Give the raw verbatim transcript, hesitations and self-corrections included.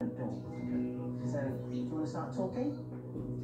Door. Okay. So, do you want to start talking?